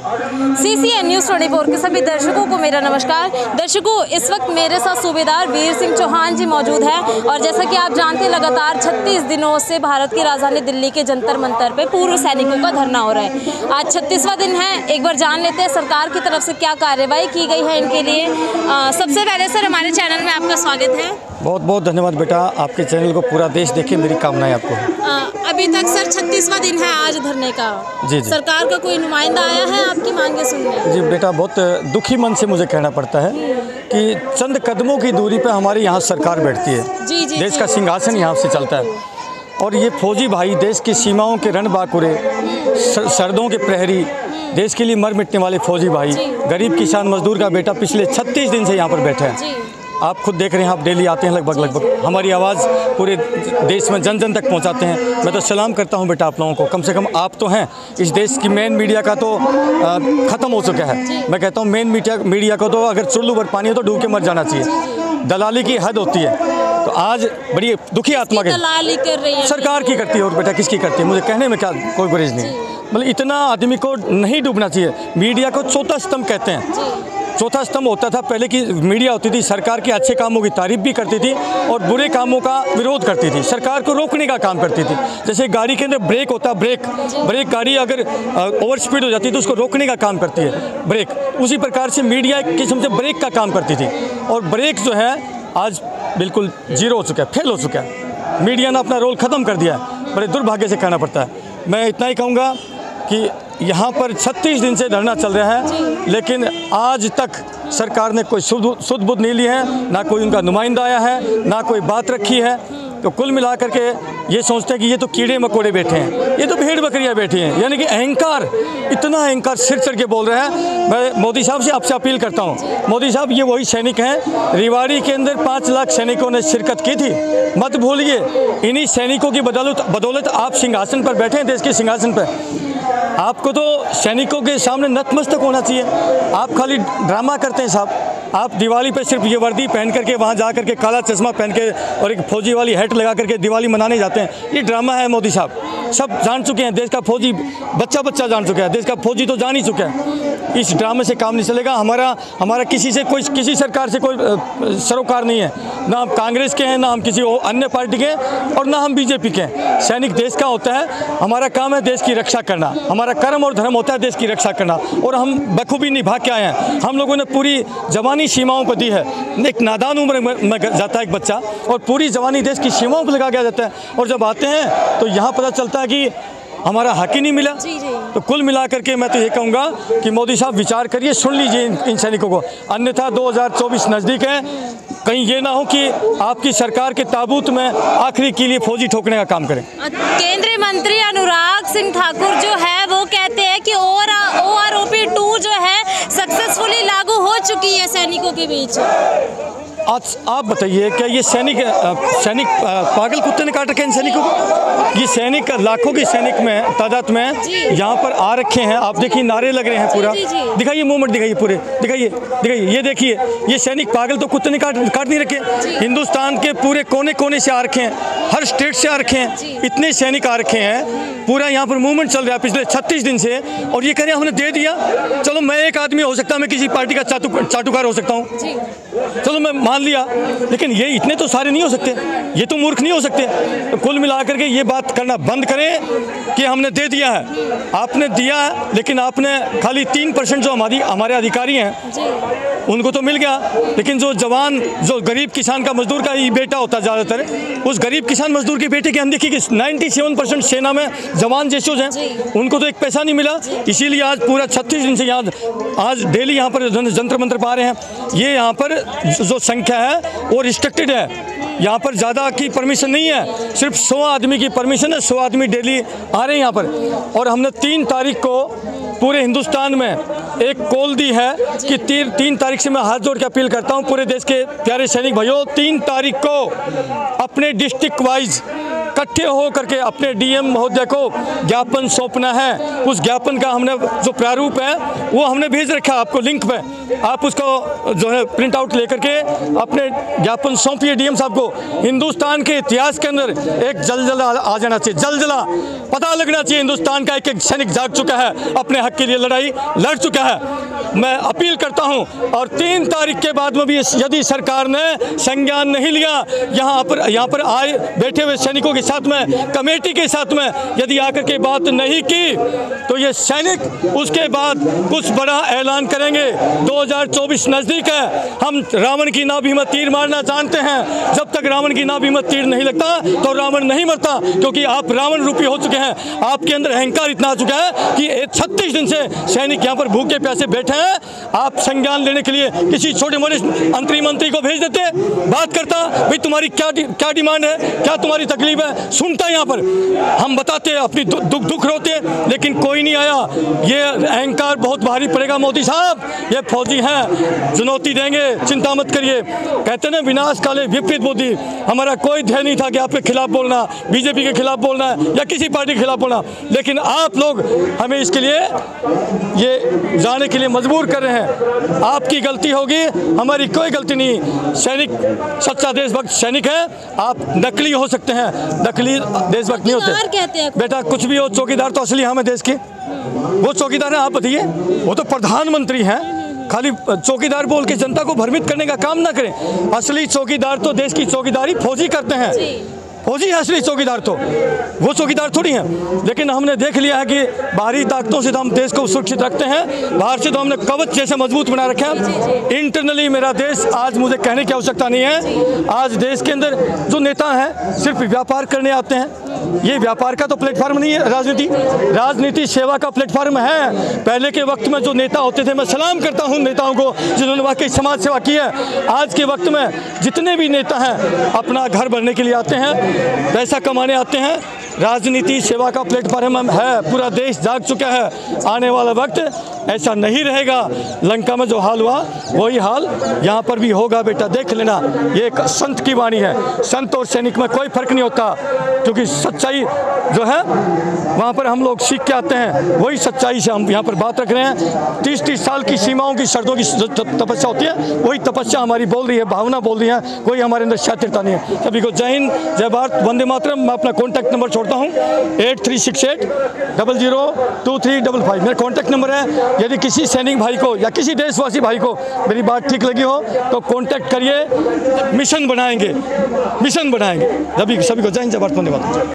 CCN news 24 के सभी दर्शकों को मेरा नमस्कार। दर्शकों, इस वक्त मेरे साथ सूबेदार वीर सिंह चौहान जी मौजूद हैं और जैसा कि आप जानते हैं, लगातार 36 दिनों से भारत की राजधानी दिल्ली के जंतर मंतर पे पूर्व सैनिकों का धरना हो रहा है। आज 36वां दिन है। एक बार जान लेते हैं सरकार की तरफ से क्या कार्रवाई की गई है इनके लिए। सबसे पहले सर, हमारे चैनल में आपका स्वागत है। बहुत बहुत धन्यवाद बेटा, आपके चैनल को पूरा देश देखे, मेरी कामनाएं आपको। अभी तक सर 36वां दिन है आज धरने का। जी। सरकार का कोई नुमाइंदा आया है आपकी मांगे सुनने? जी बेटा, बहुत दुखी मन से मुझे कहना पड़ता है कि चंद कदमों की दूरी पर हमारी यहाँ सरकार बैठती है। जी। देश का सिंहासन यहाँ से चलता है और ये फौजी भाई देश की सीमाओं के रणबांकुरे, सरहदों के प्रहरी, देश के लिए मर मिटने वाले फौजी भाई, गरीब किसान मजदूर का बेटा पिछले 36 दिन से यहाँ पर बैठे हैं। आप खुद देख रहे हैं, आप डेली आते हैं लगभग हमारी आवाज़ पूरे देश में जन जन तक पहुंचाते हैं। मैं तो सलाम करता हूं बेटा आप लोगों को। कम से कम आप तो हैं, इस देश की मेन मीडिया का तो ख़त्म हो चुका है। मैं कहता हूं मेन मीडिया को तो अगर चुल्लू भर पानी हो तो डूब के मर जाना चाहिए। दलाली की हद होती है। तो आज बड़ी दुखी आत्मा के दलाली कर रही है सरकार की करती है। और बेटा किसकी करती है, मुझे कहने में क्या कोई गुरेज नहीं। मतलब इतना आदमी को नहीं डूबना चाहिए। मीडिया को चौथा स्तंभ कहते हैं। चौथा स्तंभ होता था पहले की मीडिया होती थी, सरकार के अच्छे कामों की तारीफ भी करती थी और बुरे कामों का विरोध करती थी, सरकार को रोकने का काम करती थी। जैसे गाड़ी के अंदर ब्रेक होता है, ब्रेक गाड़ी अगर ओवर स्पीड हो जाती है तो उसको रोकने का काम करती है ब्रेक। उसी प्रकार से मीडिया एक किस्म से ब्रेक का काम करती थी और ब्रेक जो है आज बिल्कुल जीरो हो चुका है, फेल हो चुका है। मीडिया ने अपना रोल ख़त्म कर दिया है। बड़े दुर्भाग्य से कहना पड़ता है। मैं इतना ही कहूँगा कि यहाँ पर 36 दिन से धरना चल रहा है, लेकिन आज तक सरकार ने कोई सुध बुध नहीं ली है, ना कोई उनका नुमाइंदा आया है, ना कोई बात रखी है। तो कुल मिला करके ये सोचते हैं कि ये तो कीड़े मकोड़े बैठे हैं, ये तो भेड़ बकरियां बैठी हैं। यानी कि अहंकार, इतना अहंकार सिर चढ़ के बोल रहे हैं। मैं मोदी साहब से आपसे अपील करता हूँ, मोदी साहब ये वही सैनिक हैं, रेवाड़ी के अंदर 5 लाख सैनिकों ने शिरकत की थी। मत भूलिए, इन्हीं सैनिकों की बदौलत आप सिंहासन पर बैठे हैं, देश के सिंहासन पर। आपको तो सैनिकों के सामने नतमस्तक होना चाहिए। आप खाली ड्रामा करते हैं साहब। आप दिवाली पे सिर्फ ये वर्दी पहन करके वहाँ जा करके काला चश्मा पहन के और एक फौजी वाली हैट लगा करके दिवाली मनाने जाते हैं। ये ड्रामा है मोदी साहब। सब जान चुके हैं, देश का फौजी बच्चा जान चुका है, देश का फौजी तो जान ही चुका है। इस ड्रामे से काम नहीं चलेगा। हमारा किसी सरकार से कोई सरोकार नहीं है। ना हम कांग्रेस के हैं, ना हम किसी अन्य पार्टी के हैं और ना हम बीजेपी के हैं। सैनिक देश का होता है, हमारा काम है देश की रक्षा करना, हमारा कर्म और धर्म होता है देश की रक्षा करना और हम बखूबी निभा के आए हैं। हम लोगों ने पूरी जवानी सीमाओं को दी है। एक नादान उम्र में जाता है एक बच्चा और पूरी जवानी देश की सीमाओं पर लगा के आ जाता है और जब आते हैं तो यहाँ पता चलता है कि हमारा हक ही नहीं मिला। तो कुल मिलाकर के मैं तो ये कहूँगा कि मोदी साहब विचार करिए, सुन लीजिए इन सैनिकों को, अन्यथा 2024 नज़दीक है। कहीं ये ना हो कि आपकी सरकार के ताबूत में आखिरी के लिए फौजी ठोकने का काम करें। केंद्रीय मंत्री अनुराग सिंह ठाकुर जो है वो कहते हैं कि OROP 2 जो है सक्सेसफुली लागू हो चुकी है सैनिकों के बीच। आज आप बताइए, क्या ये सैनिक पागल कुत्ते ने काट रखे इन सैनिकों को? ये सैनिक लाखों की सैनिक में तादाद में यहाँ पर आ रखे हैं। आप देखिए नारे लग रहे हैं पूरा। दिखाइए मूवमेंट, दिखाइए पूरे, दिखाइए। ये देखिए, ये सैनिक पागल तो कुत्ते ने काट नहीं रखे। हिंदुस्तान के पूरे कोने कोने से आ रखे हैं, हर स्टेट से आ रखे हैं, इतने सैनिक आ रखे हैं। पूरा यहाँ पर मूवमेंट चल रहा है पिछले 36 दिन से और ये कह रहे हैं हमने दे दिया। चलो मैं एक आदमी हो सकता हूँ, मैं किसी पार्टी का चाटुकार हो सकता हूँ, चलो मैं मान लिया, लेकिन ये इतने तो सारे नहीं हो सकते, ये तो मूर्ख नहीं हो सकते। तो कुल मिलाकर के ये बात करना बंद करें कि हमने दे दिया है। आपने दिया है, लेकिन आपने खाली 3% जो हमारे अधिकारी हैं उनको तो मिल गया, लेकिन जो जवान, जो गरीब किसान का मजदूर का ही बेटा होता है ज़्यादातर, उस गरीब किसान मजदूर के बेटे के हम देखिए कि 97% सेना में जवान जैसे हैं, उनको तो एक पैसा नहीं मिला। इसीलिए आज पूरा 36 दिन से यहाँ आज डेली यहाँ पर जंतर मंतर पा रहे हैं। ये यहाँ पर जो संख्या है वो रिस्ट्रिक्टेड है। यहाँ पर ज़्यादा की परमिशन नहीं है, सिर्फ 100 आदमी की परमिशन है। 100 आदमी डेली आ रहे हैं यहाँ पर और हमने 3 तारीख को पूरे हिंदुस्तान में एक कॉल दी है कि 3 तारीख से मैं हाथ जोड़ के अपील करता हूँ पूरे देश के प्यारे सैनिक भाइयों, 3 तारीख को अपने डिस्ट्रिक्ट वाइज इकट्ठे हो करके अपने डीएम महोदय को ज्ञापन सौंपना है। उस ज्ञापन का हमने जो प्रारूप है वो हमने भेज रखा आपको लिंक पे, आप उसको जो है प्रिंट आउट लेकर के अपने ज्ञापन सौंपिए डीएम साहब को। हिंदुस्तान के इतिहास के अंदर एक जलजला आ जाना चाहिए, जलजला पता लगना चाहिए। हिंदुस्तान का एक एक सैनिक जाग चुका है, अपने हक के लिए लड़ाई लड़ चुका है। मैं अपील करता हूं और 3 तारीख के बाद में भी यदि सरकार ने संज्ञान नहीं लिया, यहाँ पर आए बैठे हुए सैनिकों के साथ में, कमेटी के साथ में यदि आकर के बात नहीं की, तो ये सैनिक उसके बाद कुछ बड़ा ऐलान करेंगे। 2024 नज़दीक है, हम रावण की नाभि में तीर मारना जानते हैं। जब तक रावण की नाभि में तीर नहीं लगता तो रावण नहीं मरता, क्योंकि आप रावण रूपी हो चुके हैं। आपके अंदर अहंकार इतना आ चुका है कि 36 दिन से सैनिक यहाँ पर भूखे प्यासे बैठे हैं। आप संज्ञान लेने के लिए किसी छोटे मोटे मंत्री को भेज देते, बात करता, भाई तुम्हारी क्या डिमांड है, क्या तुम्हारी तकलीफ है, सुनता यहाँ पर, हम बताते अपनी दुख रोते, लेकिन कोई नहीं आया। ये अहंकार बहुत भारी पड़ेगा मोदी साहब, ये फौजी हैं, चुनौती देंगे, चिंता मत करिए। कहते हैं ना विनाश काले विपरीत बुद्धि। हमारा कोई ध्येय नहीं था कि आपके खिलाफ बोलना, बीजेपी के खिलाफ बोलना या किसी पार्टी के खिलाफ बोलना, लेकिन आप लोग हमें इसके लिए ये जाने के लिए मजबूर कर रहे हैं। आपकी गलती होगी, हमारी कोई गलती नहीं। सैनिक सच्चा देशभक्त सैनिक है, आप नकली हो सकते हैं, नकली देशभक्त नहीं होते। बेटा कुछ भी हो, चौकीदार तो असली हमें देश के, वो चौकीदार है, आप बताइए, वो तो प्रधानमंत्री हैं। खाली चौकीदार बोल के जनता को भ्रमित करने का काम ना करें। असली चौकीदार तो देश की चौकीदारी फौजी करते हैं, फौजी है असली चौकीदार, तो वो चौकीदार थोड़ी हैं। लेकिन हमने देख लिया है कि बाहरी ताकतों से तो हम देश को सुरक्षित रखते हैं, बाहर से तो हमने कवच जैसे मजबूत बना रखे हैं। इंटरनली मेरा देश, आज मुझे कहने की आवश्यकता नहीं है, आज देश के अंदर जो नेता हैं सिर्फ व्यापार करने आते हैं। ये व्यापार का तो प्लेटफॉर्म नहीं है, राजनीति सेवा का प्लेटफॉर्म है। पहले के वक्त में जो नेता होते थे, मैं सलाम करता हूं नेताओं को जिन्होंने वाकई समाज सेवा की है। आज के वक्त में जितने भी नेता हैं अपना घर भरने के लिए आते हैं, पैसा कमाने आते हैं। राजनीति सेवा का प्लेटफॉर्म है, पूरा देश जाग चुका है। आने वाला वक्त ऐसा नहीं रहेगा। लंका में जो हाल हुआ वही हाल यहाँ पर भी होगा बेटा, देख लेना। ये एक संत की वाणी है, संत और सैनिक में कोई फर्क नहीं होता, क्योंकि सच्चाई जो है वहाँ पर हम लोग सीख के आते हैं, वही सच्चाई से हम यहाँ पर बात रख रहे हैं। 30-30 साल की सीमाओं की शर्तों की तपस्या होती है, वही तपस्या हमारी बोल रही है, भावना बोल रही है, कोई हमारे अंदर शातिरता नहीं है। सभी को जय हिंद, जय भारत, वंदे मातरम। मैं अपना कॉन्टैक्ट नंबर छोड़ता हूँ 8368002355, मेरा कॉन्टैक्ट नंबर है। यदि किसी सैनिक भाई को या किसी देशवासी भाई को मेरी बात ठीक लगी हो तो कॉन्टैक्ट करिए, मिशन बनाएंगे। सभी को जय हिंद, जय भारत, वंदे मातरम।